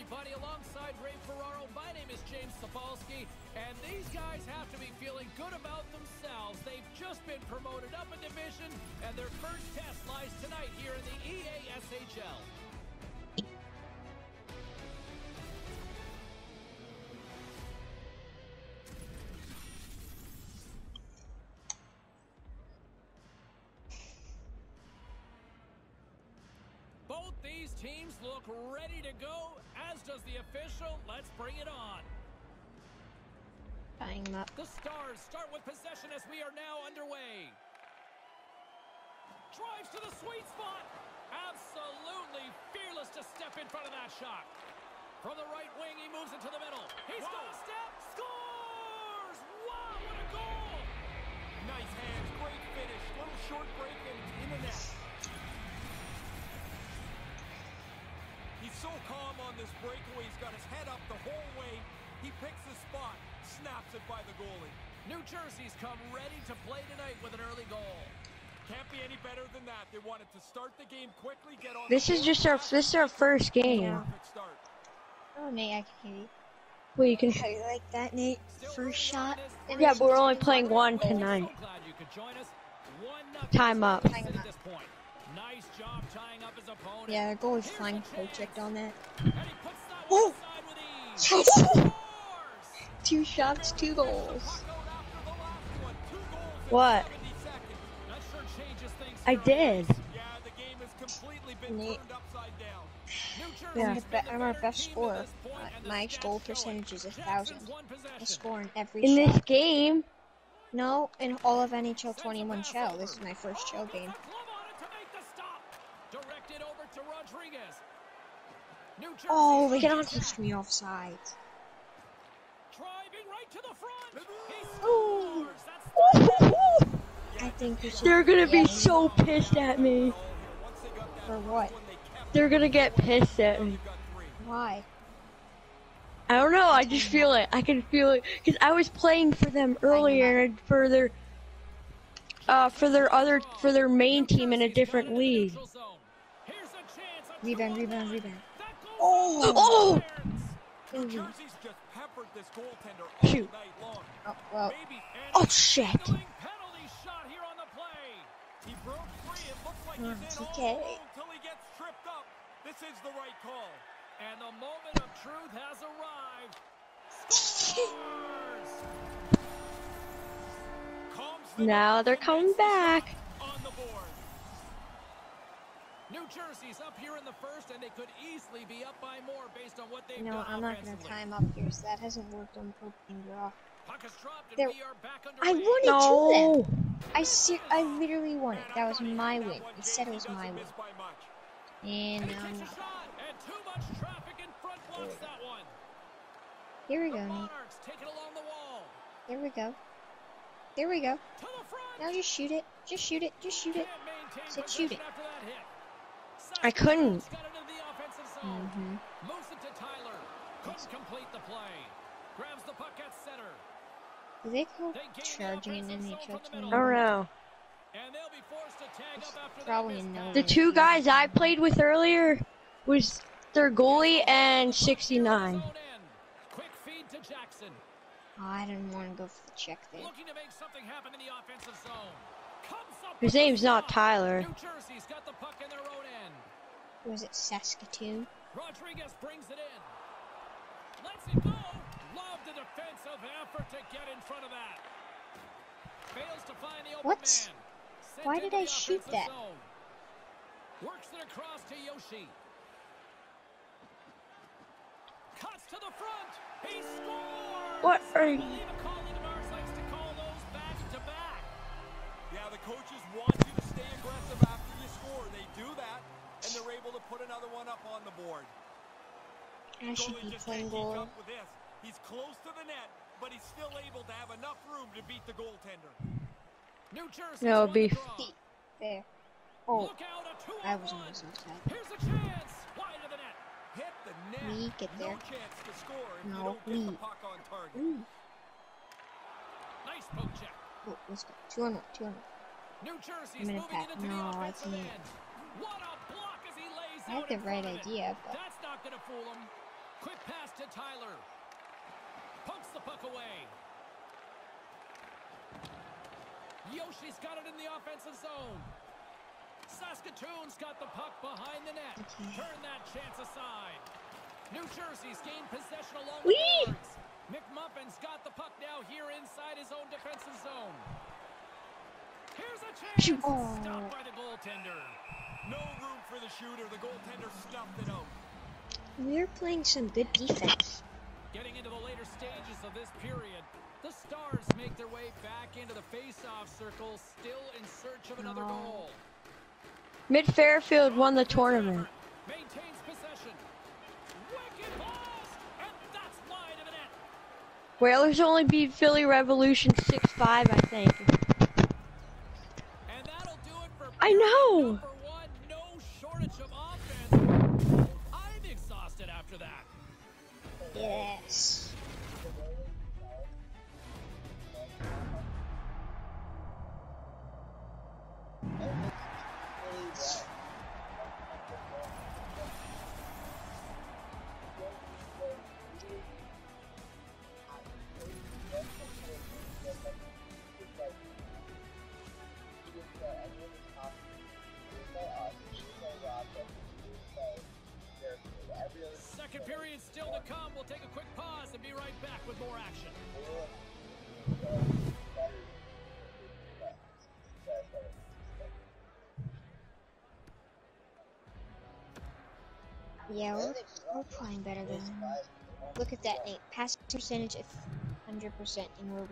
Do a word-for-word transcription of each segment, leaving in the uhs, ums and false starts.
everybody. Alongside Ray Ferraro, my name is James Sapolsky, and these guys have to be feeling good about themselves. They've just been promoted up a division, and their first test lies tonight here in the E A S H L. Both these teams look ready to go, as does the official. Let's bring it on. Tying him up. The Stars start with possession as we are now underway. Drives to the sweet spot. Absolutely fearless to step in front of that shot. From the right wing, he moves into the middle. He's got a step. Scores! Wow, what a goal! Nice hands, great finish. Little short break and in the net. He's so calm on this breakaway. He's got his head up the whole way. He picks the spot, snaps it by the goalie. New Jersey's come ready to play tonight with an early goal. Can't be any better than that. They wanted to start the game quickly, get on. This is just our this is our first game. Perfect start. Oh, Nate, I can hear you. Well, you can. How do you like that, Nate? First shot. Yeah, but we're only playing one tonight. Time up. Time up. Nice job tying up his opponent. Yeah, the goalie's flying project on that. Oh! Yes! Two shots, two goals. What? I did. Yeah, the game has completely been Nate. turned upside down. I'm, the be I'm our best scorer. Uh, my goal percentage is a thousand. I score in every In shot. this game, No, in all of N H L twenty-one shell. This is my first shell game. Oh, they pushed me offside. Ooh. I think we should. they're gonna be yeah, so pissed at me. For what? They're gonna get pissed at me. Why? I don't know. I just feel it. I can feel it because I was playing for them earlier and for their, uh, for their other, for their main team in a different league. Rebound, rebound, rebound. Oh! Oh! Jersey's just peppered this goaltender all Shoot. night long. Oh, well. Maybe Oh shit! Penalty shot here on the play. he broke free. It looks like Mm, he's in T K. all until he gets tripped up. This is the right call. And the moment of truth has arrived. Scores! Calms the Now they're coming back. on the board. New Jersey's up here in the first, and they could easily be up by more based on what they've No, done I'm not gonna offensively. time up here, so that hasn't worked on propane draw. Puck is dropped, and There- we are back I underway. won it No. to them! I ser I literally won it. That was my win. He He said it was my win. And And he now takes I'm a shot, and too much traffic in front blocks that one. Here we The go, Nate. Monarchs take it along the wall. There we go. There we go. To the front. Now just shoot it. Just shoot it. Just shoot it. Can't maintain Said shoot it. possession after that hit. I couldn't. Got it into the offensive zone. Mm-hmm. Moves it to Tyler. Couldn't complete the play. Grabs the puck at center. Do they go They gain the charging in offensive N H zone L from the I middle. don't twenty-one? know. And they'll be forced to tag up after that Probably missed no. pass. The two guys I played with earlier was their goalie and sixty-nine. Zone in. Quick feed to Jackson. Oh, I didn't want to go for the check there. Looking to make something happen in the offensive zone. Comes up His with the name's not stop. Tyler. New Jersey's got the puck in their own end. Was it Saskatoon? Rodriguez brings it in. Lets it go. Love the defensive effort to get in front of that. Fails to find the open What? man. Sent Why into did I the shoot offensive that? zone. Works it across to Yoshi. Cuts to the front. He scores. What are I you? believe a colleague of ours likes to call those back to back. Yeah, the coaches want you to stay aggressive after you score. They do that, and they're able to put another one up on the board. I should Goalie be just playing can't keep goal. up with this. He's close to the net, but he's still able to have enough room to beat the goaltender. New Jersey. No, beef. There. Oh, Look out, a two I on was one. almost outside. Here's a chance. Wide of the net. Hit the net. Me, get no there. chance to score if you No, don't get the me. puck on target. Ooh. Nice poke check. Oh, let's go. Two on one. Two on one. New Jersey's I'm gonna moving pack. it into No, the I offensive can't. end. What a block as he lays I had out the in right front of it. idea, but That's not going to fool him. Quick pass to Tyler. Pokes the puck away. Yoshi's got it in the offensive zone. Saskatoon's got the puck behind the net. Turn that chance aside. New Jersey's gained possession along the boards. McMuffin's got the puck now here inside his own defensive zone. Here's a chance. Oh. Stopped by the goaltender. No room for the shooter. The goaltender stuffed it out. We're playing some good defense. Getting into the later stages of this period, the Stars make their way back into the face-off circle, still in search of another Oh. goal. Mid Fairfield won the tournament. Maintains possession. Wicked blast, and that's wide of the net. Whalers only beat Philly Revolution six five, I think. And that'll do it for I know. number one. No shortage of offense. I'm exhausted after that. Yes. Second period still to come. We'll take a quick pause and be right back with more action. Yeah, we're, we're playing better than them. Look at that, Nate. Pass percentage of one hundred percent, and we're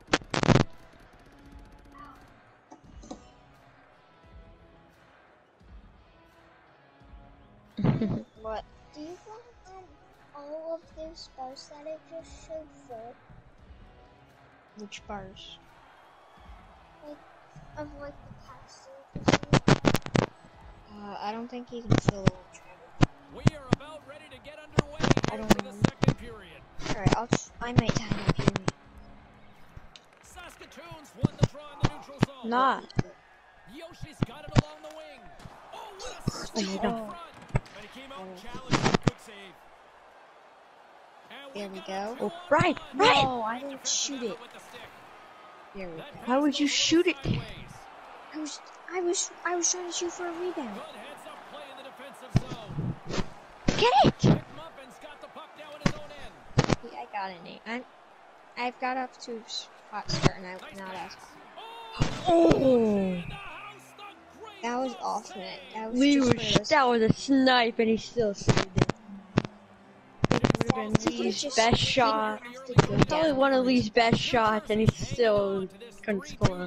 winning. What? Do you want um, all of those bars that I just showed full? Which bars? Like, of like the past. Uh, I don't think you can fill it with Trevor. We are about ready to get underway I here don't for the know. second period. Alright, I'll tr I might time up here. Saskatoon's won the draw in the neutral zone. Not. Yoshi's got it along the wing. Oh, what a Oh steal my in God. front. But he came out and challenged him. Good save. And There we've we got go. a two Oh, on Brian, one. Brian! No, I didn't shoot it. With the stick. There we go. That Why would pass you goes shoot it? sideways. I was, I was, I was trying to shoot for a rebound. Good heads-up play in the defensive zone. Get it! McMuffin's got the puck now in his own end. Yeah, I got it, Nate. I'm, I've got up to a hot start, and I Nice not pass. ask. Oh, Oh! in the house, the great That was glove awesome. save. That was Lee just was, one of those. that was a snipe and he still saved it. Would have been He Lee's just- best he shot. didn't have to go Probably down. one of Lee's best shots and he still couldn't score.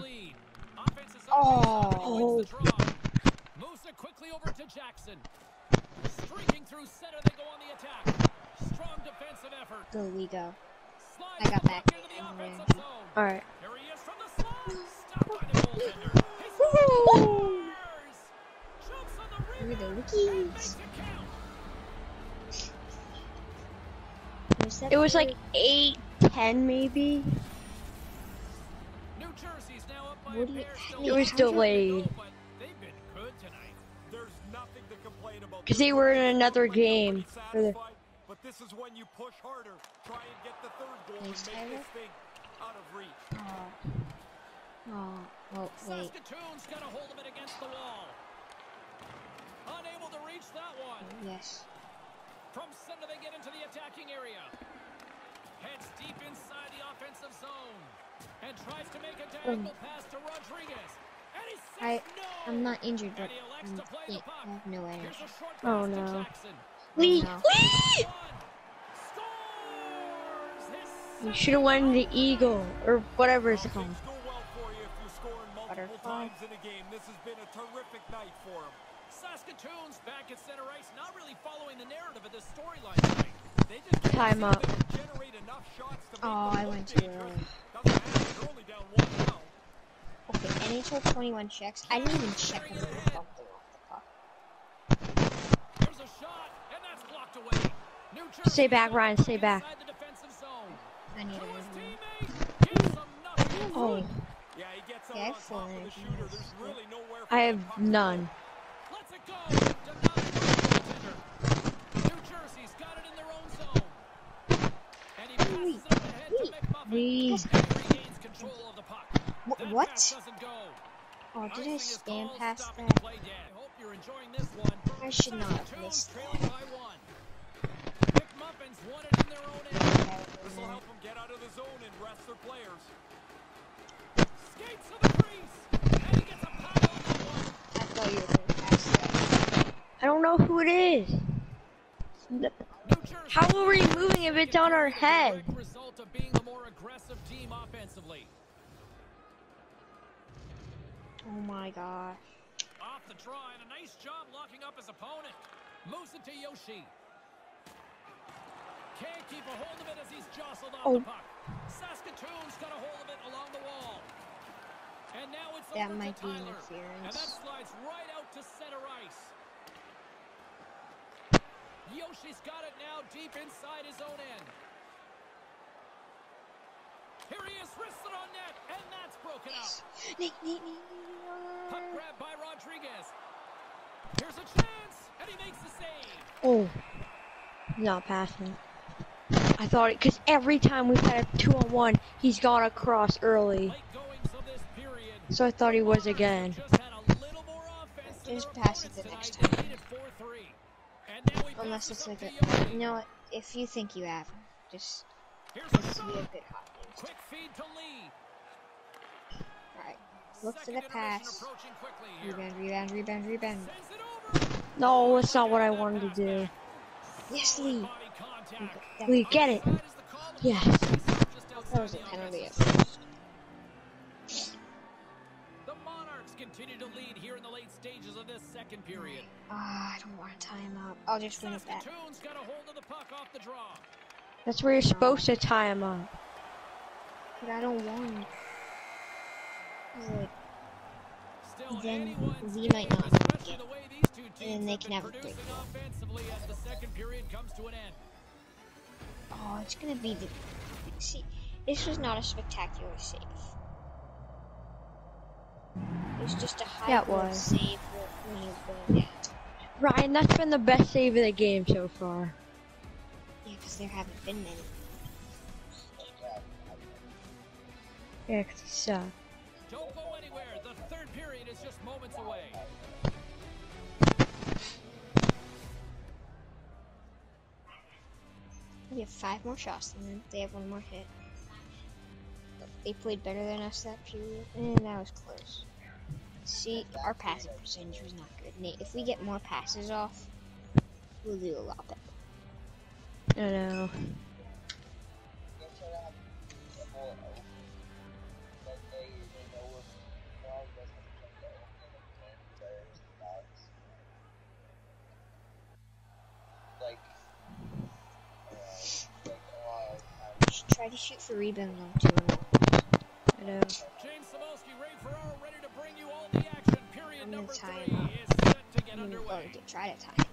Oh. Moves it quickly over to Jackson. Streaking through center, they go on the attack. Strong defensive effort. Go, we go. Slides I got the back. puck into the I'm offensive there. zone. Alright. Here he is from the slot. Stopped by the goaltender. He Woo! scores. Jumps on the We're the rebound and rookies. makes it count. Was that It was like the- eight ten maybe. New Jersey's now up by What a do you- pair, still It was one shot to delayed. go, but they've been good tonight. There's nothing to complain about. Because they were in another game. For the, But this is when you push harder, try and get the third goal and Thanks, make Tyler. this thing out of reach. Oh. Oh. Oh, wait. Saskatoon's got a hold of it against the wall. Unable to reach that one. Yes. From center, they get into the attacking area. Heads deep inside the offensive zone. And tries to make a diagonal pass to Rodriguez. And he says I, no. I'm not injured, but And he elects I'm, to play the yeah, puck. I have no Here's energy. a short pass Oh, to no. Jackson. Lee! no. Lee! Scores his You should have won the Eagle or whatever it's Well, called. things go well for you if you're scoring multiple Butterfly. times in a game. This has been a terrific night for him. Saskatoon's back at center ice, not really following the narrative of this storyline tonight. They just can't Time seem up. to Generate enough shots to make Oh, them I look went too dangerous. early. Doesn't matter, they're only down one now. Okay, N H L twenty-one checks. I didn't even check when they bumped it off the puck. There's a shot, and that's blocked away. New Jersey Stay back, got the Ryan, puck stay back. inside the defensive zone. I need To a his rebound. teammate, gives him nothing. Oh, Yeah, he gets out Yeah, I on feel top of the like shooter. he There's has- really nowhere for I that have puck to go. none. Lets it go. Denied by the goaltender. New Jersey's got it in their own zone. Please. Regains control of the puck. Wh- That what? pass doesn't go. Oh, did I Icing is stand called, past stopping that? the play dead. I hope you're enjoying this one. I should not have Saskatoon's missed trailing that. by one. McMuffins won it in their own end. This will help them get out of the zone and rest their players. Skates to the crease. And he gets a pile on that one. I thought you were going to pass that. I don't know who it is. New Jersey How are we moving if it's on our head? direct result of being the more aggressive team offensively. Oh my gosh. Off the draw and a nice job locking up his opponent. Moves it to Yoshi. Can't keep a hold of it as he's jostled off Oh. the puck. Saskatoon's got a hold of it along the wall. And now it's That over might to be Tyler. interference. And that slides right out to center ice. Yoshi's got it now deep inside his own end. Here he is, wristed on net, and that's broken up. Nate, Nate, Nate, Nate. Puck grab by Rodriguez. Here's a chance, and he makes the save. Oh, not passing. I thought it because every time we've had a two on one, he's gone across early. Late goings of this period. So I thought he was again. Just had a little more offense than Just their pass it opponents the tonight. next They time. lead it four three. And now he Unless passes it's up like to a, Yoshi. you know what? If you think you have, just Here's a just be a shot. bit hot. Quick feed to Lee. Alright. Look for Second the intermission pass. approaching quickly here. Rebound, rebound, rebound, rebound. Sends it over. No, that's not what I wanted to do. Yes, Lee. Body contact. That, Lee, get it. Offside is the call. Yes. Just that outside was a the penalty at offensive zone. first. The Monarchs continue to lead here in the late stages of this second period. Ah, I don't want to tie him up. I'll just win it back. Saskatoon's got a hold of the puck off the draw. That's where you're supposed to tie him up. But I don't want. Like, Still then anyone's we game, might not especially get- the way these two teams and they have can been have a producing break. offensively as the second period comes to an end. oh, it's gonna be the. See, this was not a spectacular save. It was just a high Yeah, it goal was. save when you're going down. Ryan, that's been the best save of the game so far. Yeah, because there haven't been many. Yeah, 'cause he sucked. Don't go anywhere. The third period is just moments away. We have five more shots than them. They have one more hit. They played better than us that period, and that was close. See, our passing percentage was not good. Nate, if we get more passes off, we'll do a lot better. I know. Just try to shoot for rebounds on two and one. I know. James Cebulski, Ray Ferraro ready to bring you all the action. Period I'm gonna number tie three him up. is set to get I'm gonna underway. go to try to tie him.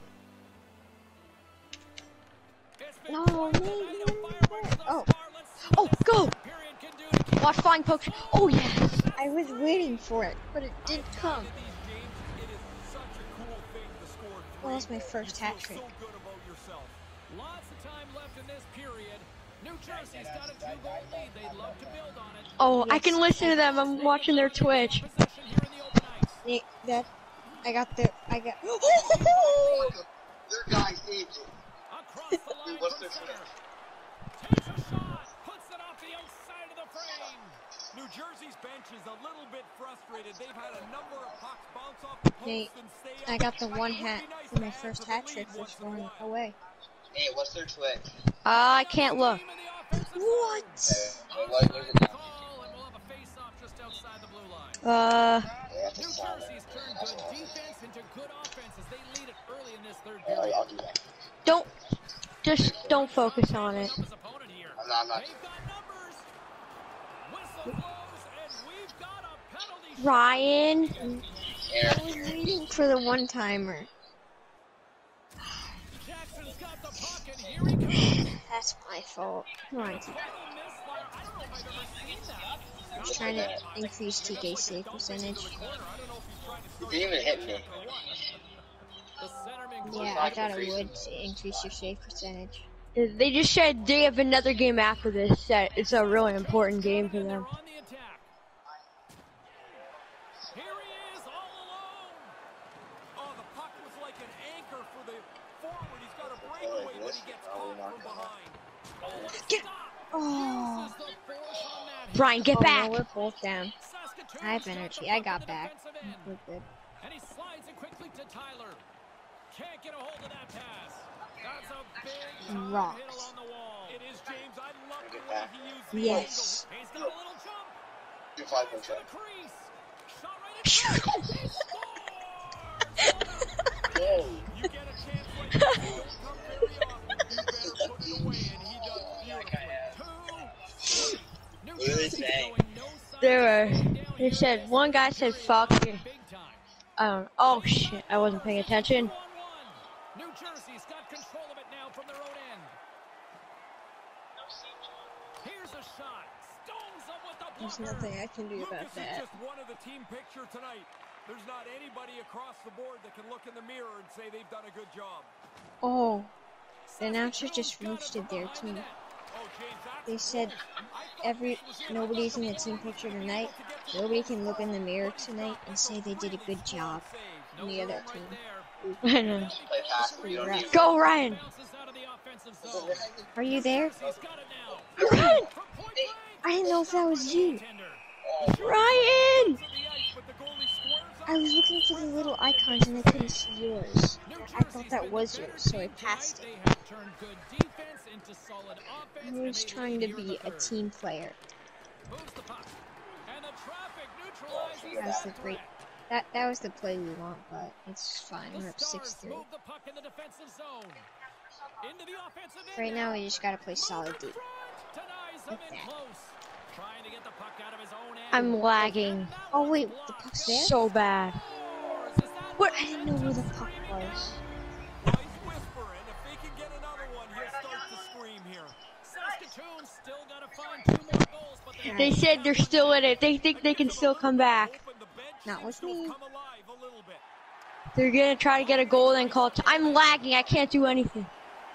It's been No, quite the Nate, night of no, fireworks thus oh. far. Let's see Oh, what this go! third period can do to keep Watch flying pokes. Oh, yes. I was waiting for it, but it didn't come. In these games, it is such a cool thing to score three. Well, that's my first You hat feel trick. so good about yourself. Lots of time left in this period. New Jersey's got a two-goal lead. They'd love to build on it. Oh, I Yes. can listen to them. I'm watching their Twitch. Possession here in the open ice. Nate, that I got the I got. Their guy saved it. Across the line Dude, what's from their center. threat? Takes a shot. Puts it off the outside of the frame. New Jersey's bench is a little bit frustrated. They've had a number of pucks bounce off the post Nate, and stay I up. got the It one would be hat nice for to my add first to the hat lead trick for once in a throwing while. away. Hey, what's their twitch? Uh, I can't look. Team in the offensive What? zone. Hey, what, what is it now? Call, and we'll have a face-off just outside the blue line. Uh, They have to New sign it. Jersey's turned That's good all. defense into good offense as they lead it early in this third Hey, period. I'll do that. don't, just don't focus on it. Up his opponent here. I'm not, I'm not. They've got numbers. Whistle blows, and we've got a penalty shot. Ryan, Here. I was waiting for the one timer. Jackson's got the puck, and here he comes. That's my fault. Come on. Total misfire. I don't know if I've ever seen that. I was trying to increase T K save percentage. You didn't even hit me. The centerman Yeah, I thought it would to increase your save percentage. They just said they have another game after this set. It's a really important game for them. On the attack. Here he is all alone. Oh, the puck was like an anchor for the forward. He's got a breakaway, but he gets caught from behind. Get. Oh. Uses the force on that. Brian, get Oh, back. no, we're both down. Saskatoon's I have got the energy. puck I in got the back. defensive end. We're good. And he slides it quickly to Tyler. Can't get a hold of that pass. That's a big time Rocks. hit along the wall. It is James. I love the way he used the Yes. He's got a little jump. Do five He's point to the shot. crease. Shot right in front. He scores! Whoa. You get a chance like this, they don't come very often. You better put it away, and he does beautifully. Two. New What are they Jersey's saying? showing no signs They of were. slowing down They here. said one guy said fuck you. Big time. Um. Oh shit! I wasn't paying attention. Two on one. New Jersey's got control of it now from their own end. Here's a shot. Stones up with the There's blocker. nothing I can do Lucas about is that. just one of the team picture tonight. There's not anybody across the board that can look in the mirror and say they've done a good job. Oh, the announcer just roasted their team. Oh, James, that's They said every nobody's in the team picture tonight. Nobody can look in the mirror tonight and say they did a good job. No The other room right team. there. I know. Play fast. We don't need Go Ryan. Bounces out of the offensive zone. Are you there? He's got it now. Ryan. From point blank. I didn't know if that was you. Tender. Ryan. to the ice, but the goalie squares up. I was looking for the little icons and I couldn't see yours. New I thought Jersey's that been was the better yours, so I team passed tonight. it. They have turned good defense into solid offense. I and was they trying lead to here in be the a third. team player. Moves the puck. And the traffic neutralizes That's the that great. threat. That that was the play we want, but it's fine. The We're up Stars six three. move the puck in the defensive zone. Into the offensive end Right now, we just gotta play solid Moving deep. front. Denies him Like in that. close. Trying to get the puck out of his own end. I'm lagging Oh wait, the puck's there? so bad. Scores. Is that What? I didn't know where the puck was. Well, he's whispering. If they can get another one, he'll start to scream here. Saskatoon still got to find two more goals, but they They said they're still in it. They think they can still come back. Open, the bench Not seems with to have me. come alive a little bit. They're gonna try to get a goal and then call. T I'm lagging. I can't do anything.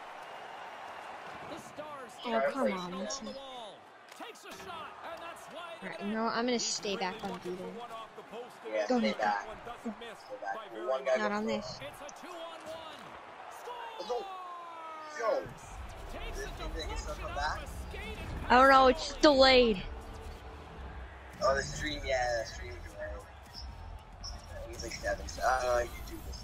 the Stars Oh, still come position on, along listen. the wall. Takes a shot, and that's wide of Alright, the you net. know what? I'm gonna stay back on Looking for Beaton. one off the post Yeah, today. Go stay ahead. back. One doesn't miss Stay back. by very One much. guy Not go on for it. this. It's a two-on-one. Let's go. Yo. Takes This a thing they can still deflection come off back? a skate and I don't know. It's delayed. Oh, the stream, yeah, the stream is right. He's like seven. So, uh, you do this.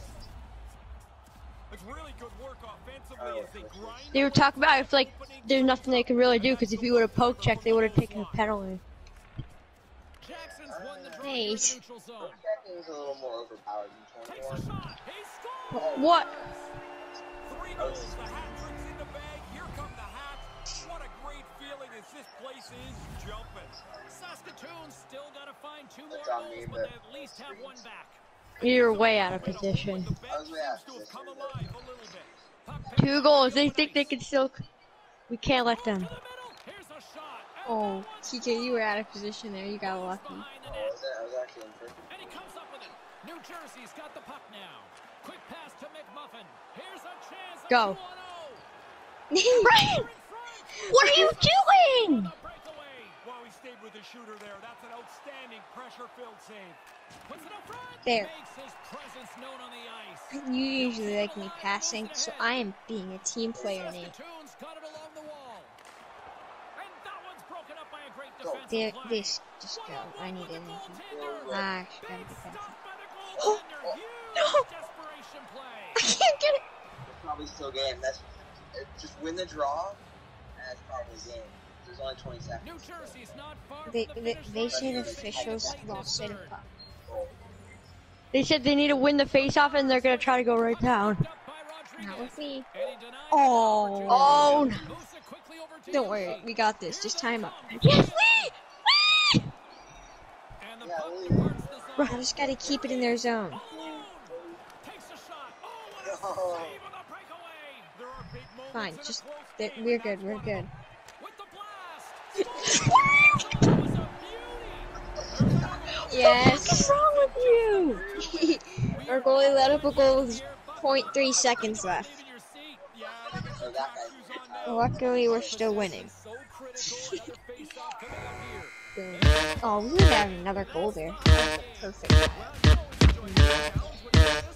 It's really good work offensively Oh, as they grind. They were talking about if like there's nothing they could really do because if you would have poke checked, they would have taken a penalty. Jackson's won the draw Hey. here in the neutral zone. Checking is a little more overpowered than Takes a twenty-one. shot. He scores. What? Three goals, the hat trick's in the bag. Here come the hats. What a great feeling as this place is jumping. Saskatoon still got to find two more That's on goals, me, but but- they at least have one back. You're way out of position. The bench I was way out seems of to have come position. alive a little bit. Puck picked Two up goals. by They think they Jonas. can still. We can't let To the them. middle. Here's a shot. And Oh, that one's T K, you were out of position there. You got goes lucky. behind the Oh, net. was that? I was actually in perfect. And he comes up with it. New Jersey's got the puck now. Quick pass to McMuffin. Here's a chance. A Go. two on oh. Ryan, In front. what are you doing? The breakaway. Well, he stayed with the shooter there. That's an outstanding pressure-filled save. Puts it up front. There. Makes his presence known on the ice. You usually like me passing, so I am being a team player, Nate. Saskatoon's got it along the wall. And that one's broken up by a great Go. defensive There, play. this just go. I need One-on-one energy. with the goaltender. Ah, I should gotta Big be stop faster. by the Oh, goaltender. Huge no. desperation I play. can't get it. It's probably still game. That's it, just win the draw. And it's probably game. There's only twenty seconds. New Jersey's not far They, from the they, finish they line. say the They're officials late in lost this sight of third. puck. Oh, They said they need to win the face-off and they're gonna try to go right down. Knocked up by Rodriguez. Not with me. And he denied Oh. the opportunity. Oh, no. Moves it quickly over to Don't worry, Yoshi. we got this. Just time up. Yes, we. we! And the Yeah, puck we- departs the zone. I just gotta keep it in their zone. All alone. Takes a shot. Oh, what a Oh. save on the breakaway. There are big moments Fine, in a just close that game, we're and good. that's We're one of good. them. With the blast. That was a beauty. Yes. What's wrong with you? Our goalie let up a goal with point three seconds left. Yeah, I think it's Oh, that guy. Luckily, we're still winning. So critical, another face-off coming up here. Oh, we would have another goal there. That's a perfect. Well, you always enjoy the challenge when you do this.